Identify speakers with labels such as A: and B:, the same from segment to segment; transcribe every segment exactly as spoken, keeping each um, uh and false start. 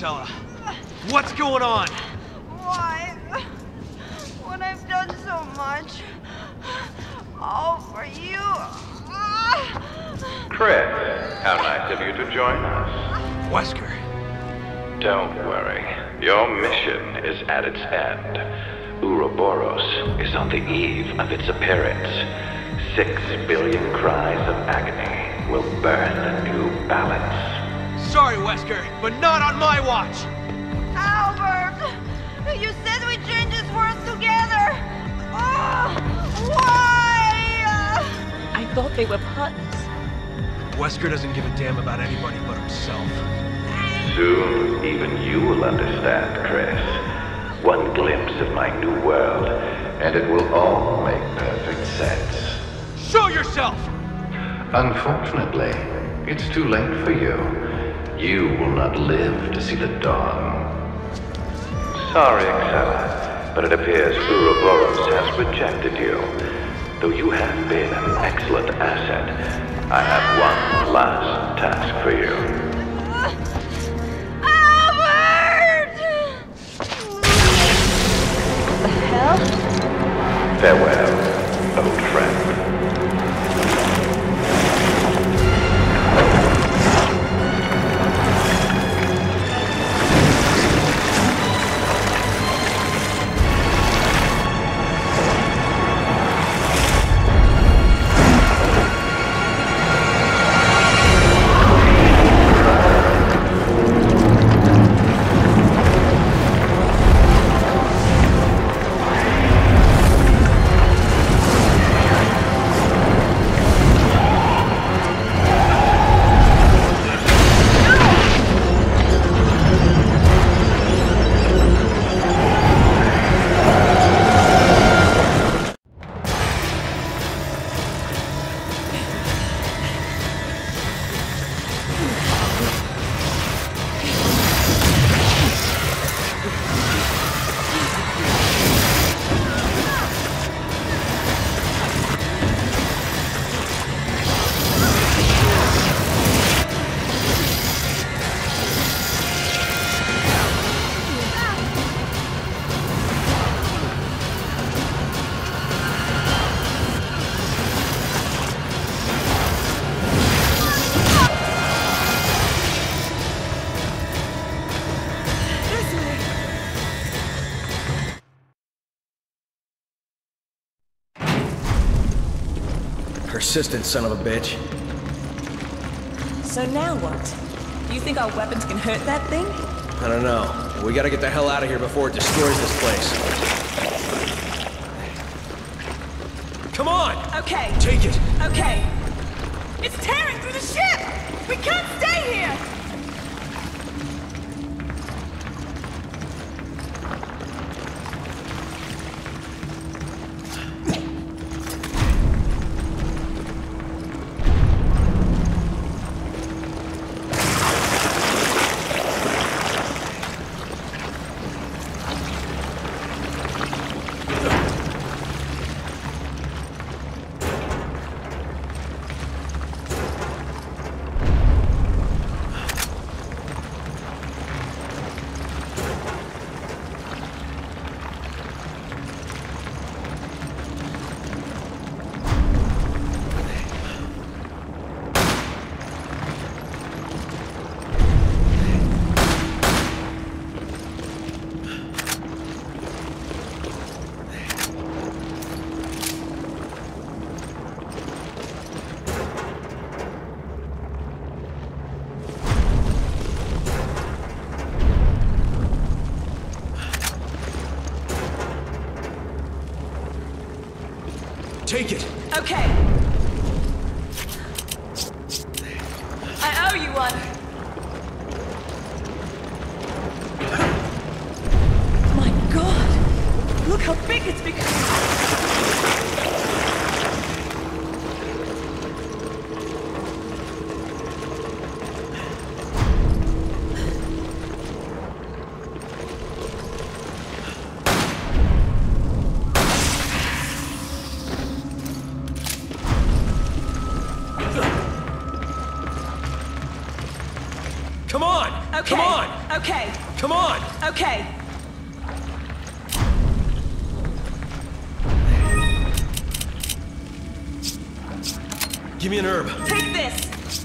A: Excella. What's going on?
B: Why? When I've done so much. All for you.
C: Chris, how nice of you to join us.
A: Wesker.
C: Don't worry. Your mission is at its end. Ouroboros is on the eve of its appearance. Six billion cries of agony will burn a new balance.
A: Sorry, Wesker, but not on my watch!
B: Albert! You said we change this world together! Oh, why?
D: I thought they were partners.
A: Wesker doesn't give a damn about anybody but himself.
C: Soon, even you will understand, Chris. One glimpse of my new world, and it will all make perfect sense.
A: Show yourself!
C: Unfortunately, it's too late for you. You will not live to see the dawn. Sorry, Excella, but it appears Ouroboros has rejected you. Though you have been an excellent asset, I have one last task for you.
B: Albert!
D: What the hell?
C: Farewell, old friend.
E: Persistent son of a bitch.
D: So now what? You think our weapons can hurt that thing?
E: I don't know. We gotta get the hell out of here before it destroys this place. Come on!
D: Okay.
E: Take it!
D: Okay. It's tearing through the ship! We can't stay here!
E: Take it!
D: Okay. I owe you one. My God! Look how big it's become! Okay.
A: Come on!
D: Okay.
A: Come on!
D: Okay.
A: Give me an herb.
D: Take this!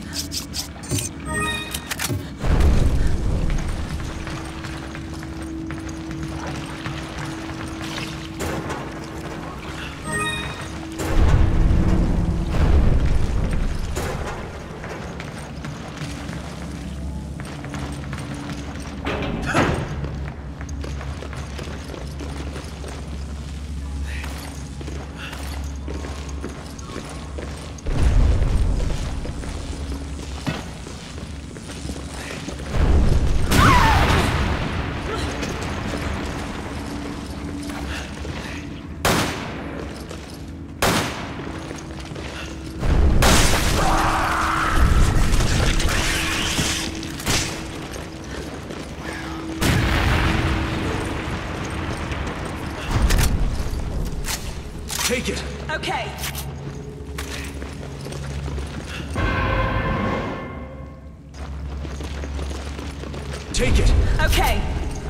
A: Take it!
D: Okay.
A: Take it!
D: Okay.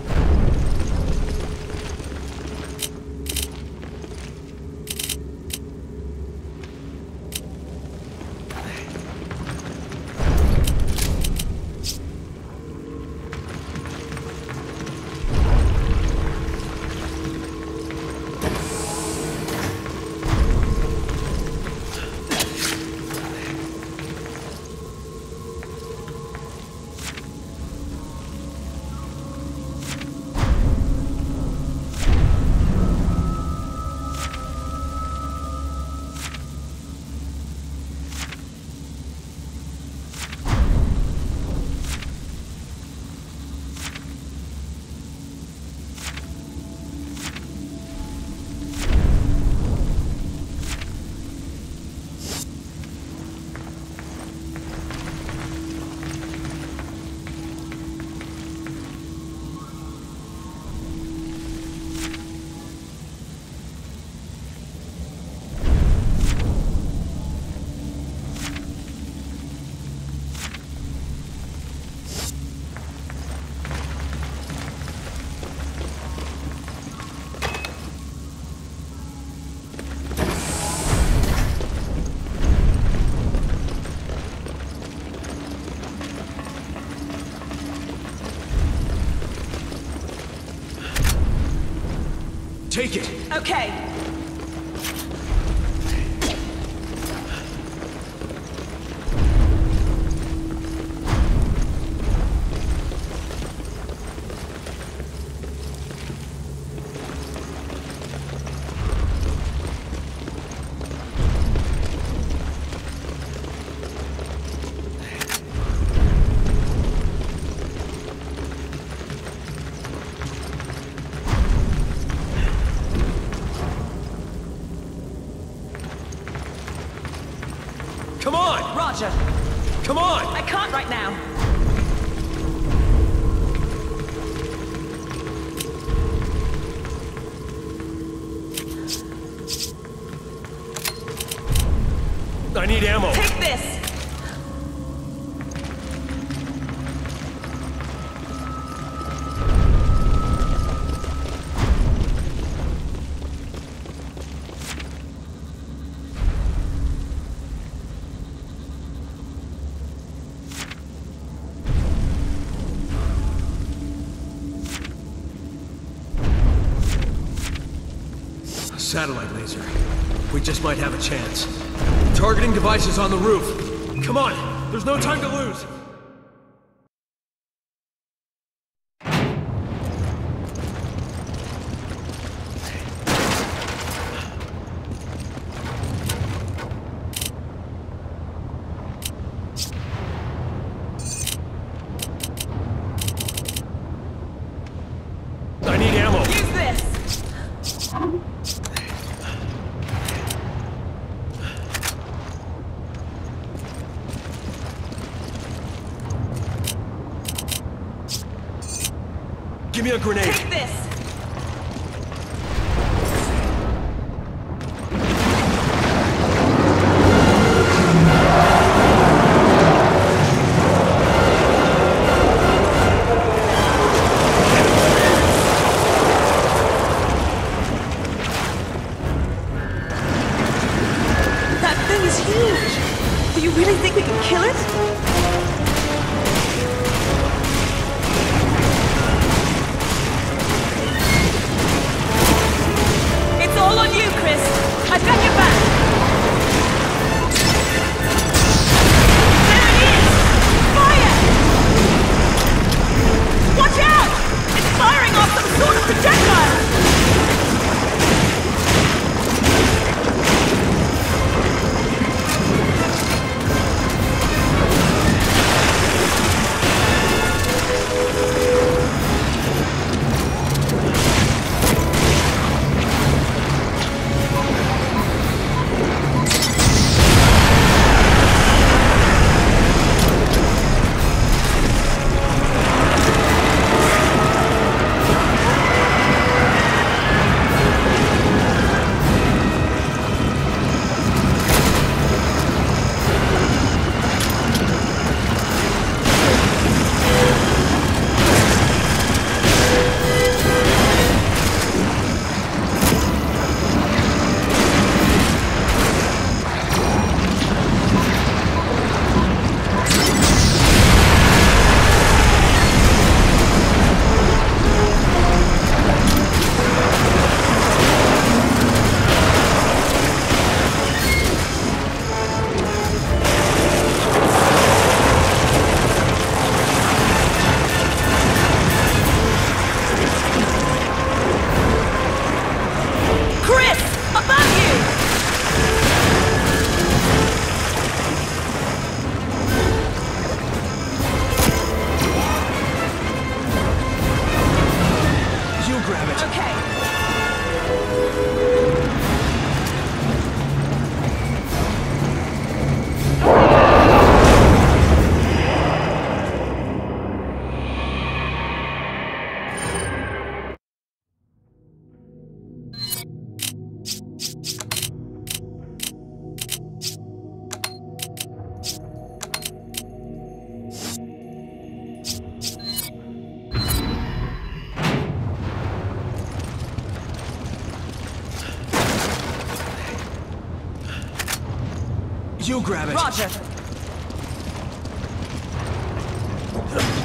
A: Take it!
D: Okay.
A: Come on!
D: Roger.
A: Come on!
D: I can't right now.
A: I need ammo!
D: Take this!
A: Satellite laser. We just might have a chance. Targeting devices on the roof. Come on! There's no time to lose! I need ammo!
D: Use this!
A: Give me a grenade!
D: Take this! huge! Do you really think we can kill it? It's all on you, Chris. I've got your back. There it is! Fire! Watch out! It's firing off some sort of projectile!
A: You grab it.
D: Roger.